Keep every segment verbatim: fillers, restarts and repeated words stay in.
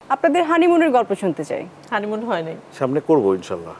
আপনাদের হানিমুনের গল্প শুনতে চাই। হানিমুন হয় নাই, সামনে করব ইনশাআল্লাহ।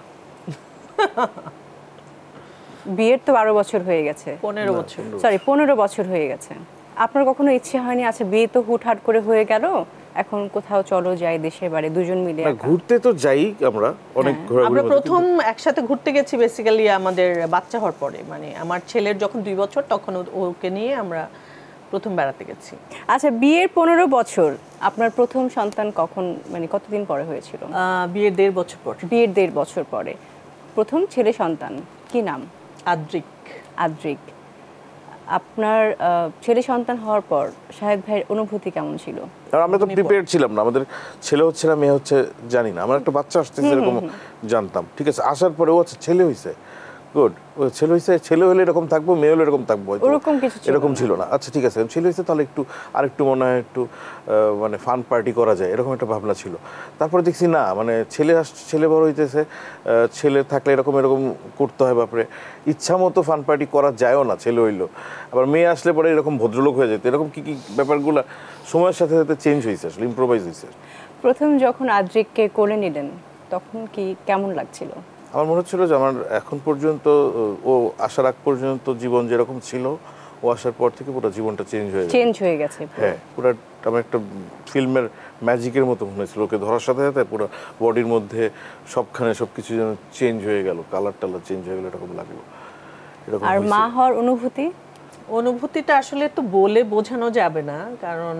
বিয়ের তো বারো বছর হয়ে গেছে, পনেরো বছর সরি পনেরো বছর হয়ে গেছে। আপনার কখনো ইচ্ছে হয়নি আচ্ছা বিয়ে তো হুটহাট করে হয়ে গেল, এখন কোথাও চলো যাই দেশের বাড়ি দুজন মিলে? ঘুরতে তো যাই আমরা অনেক, আমরা প্রথম একসাথে ঘুরতে গেছি বেসিক্যালি আমাদের বাচ্চা হওয়ার পরে, মানে আমার ছেলের যখন দুই বছর তখন ওকে নিয়ে আমরা প্রথম বেড়াতে গেছি। আচ্ছা বিয়ের পনেরো বছর, আপনার প্রথম সন্তান কখন, মানে কতদিন পরে হয়েছিল? বিয়ের দেড় বছর পর। বিয়ের দেড় বছর পরে প্রথম ছেলে সন্তান, কি নাম? আদ্রিক। আদ্রিক। আপনার ছেলে সন্তান হওয়ার পর শাহেদ ভাইয়ের অনুভূতি কেমন ছিল? আমরা তো প্রিপেয়ার ছিলাম না, আমাদের ছেলে হচ্ছে না মেয়ে হচ্ছে জানি না, আমার একটা বাচ্চা আসতেছে এরকম জানতাম, ঠিক আছে। আসার পরে ও আচ্ছা ছেলে হয়েছে, গুড, ও ছেলে হয়েছে, ছেলে হলে এরকম থাকবো, মেয়ে হলে এরকম থাকবো, এরকম কিছু এরকম ছিল না। আচ্ছা ঠিক আছে, ছেলে হয়েছে তাহলে একটু আরেকটু মনে হয় একটু মানে ফান পার্টি করা যায়, এরকম একটা ভাবনা ছিল। তারপরে দেখছি না, মানে ছেলে আসছে, ছেলে বড় হইতেছে, ছেলে থাকলে এরকম এরকম করতে হয়, বাপরে ইচ্ছা মতো ফান পার্টি করা যায়ও না, ছেলে হইলো। আবার মেয়ে আসলে পরে এরকম ভদ্রলোক হয়ে যেত, এরকম কি কি ব্যাপারগুলো সময়ের সাথে সাথে চেঞ্জ হয়েছে, আসলে ইম্প্রোভাইজ হয়েছে। প্রথম যখন আদ্রিককে কোলে নিলেন তখন কি কেমন লাগছিল? আমার মনে হচ্ছিল যে আমার এখন পর্যন্ত ও আসার আগ পর্যন্ত জীবন যেরকম ছিল, ও আসার পর থেকে পুরো জীবনটা চেঞ্জ হয়ে চেঞ্জ হয়ে গেছে। হ্যাঁ, পুরো আমার একটা ফিল্মের ম্যাজিকের মতো মনে হয়েছিল, ওকে ধরার সাথে সাথে পুরো বডির মধ্যে সবখানে সবকিছু যেন চেঞ্জ হয়ে গেল, কালার টালার চেঞ্জ হয়ে গেল, এরকম লাগলো। আর মা হওয়ার অনুভূতি? অনুভূতিটা আসলে তো বলে বোঝানো যাবে না, কারণ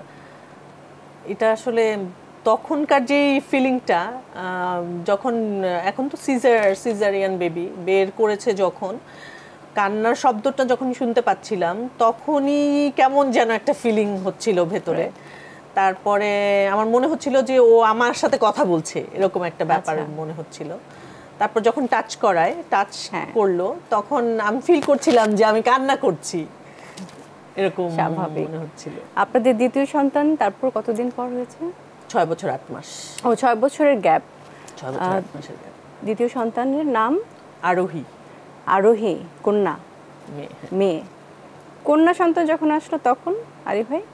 এটা আসলে তখনকার যে ফিলিংটা, যখন এখন তো সিজার সিজারিয়ান বেবি বের করেছে, যখন কান্নার শব্দটা যখন শুনতে পাচ্ছিলাম তখনই কেমন যেন একটা ফিলিং হচ্ছিল ভেতরে। তারপরে আমার মনে হচ্ছিল যে ও আমার সাথে কথা বলছে, এরকম একটা ব্যাপার মনে হচ্ছিল। তারপর যখন টাচ করায়, টাচ করলো, তখন আমি ফিল করছিলাম যে আমি কান্না করছি, এরকম মনে হচ্ছিল। আপনাদের দ্বিতীয় সন্তান তারপর কতদিন পর হয়েছে? ছয় বছর আট মাস। ও, ছয় বছরের গ্যাপ। ছয় বছর আট মাসের গ্যাপ। দ্বিতীয় সন্তানের নাম? আরোহী। আরোহী, কন্যা? মেয়ে। কন্যা সন্তান যখন আসলো তখন আরিফ ভাই?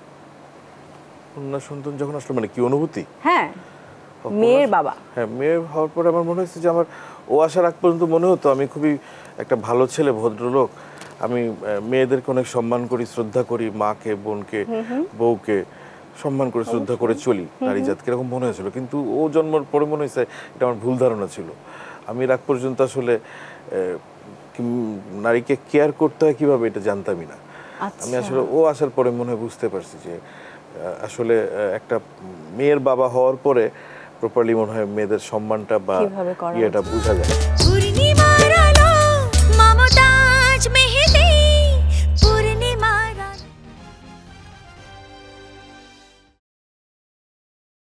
কন্যা সন্তান যখন আসলো মানে কি অনুভূতি? হ্যাঁ, মেয়ের বাবা। হ্যাঁ, মেয়ে হওয়ার পরে আমার মনে হয়েছে যে আমার ও আসার আগ পর্যন্ত মনে হতো আমি খুবই একটা ভালো ছেলে, ভদ্রলোক, আমি মেয়েদেরকে অনেক সম্মান করি, শ্রদ্ধা করি, মাকে, বোনকে, বউকে সম্মান করে শ্রদ্ধা করে চলি, নারী জাতকে, এরকম মনে হয়েছিল। কিন্তু ও জন্মের পরে মনে হয়েছে এটা আমার ভুল ধারণা ছিল। আমি রাগ পর্যন্ত আসলে নারীকে কেয়ার করতে হয় কিভাবে এটা জানতামই না। আমি আসলে ও আসার পরে মনে হয় বুঝতে পারছি যে আসলে একটা মেয়ের বাবা হওয়ার পরে প্রপারলি মনে হয় মেয়েদের সম্মানটা বা ইয়েটা বোঝা যায়।